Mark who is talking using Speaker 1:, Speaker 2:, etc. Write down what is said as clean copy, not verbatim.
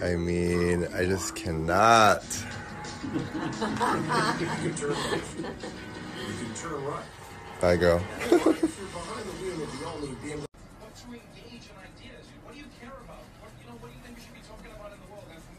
Speaker 1: I mean, I just cannot.
Speaker 2: You can turn left. You can turn right.
Speaker 1: Bye, girl.
Speaker 2: If you're behind the wheel of the only BMW.
Speaker 3: What to engage in ideas? What do you care about? What do you think we should be talking about in the world?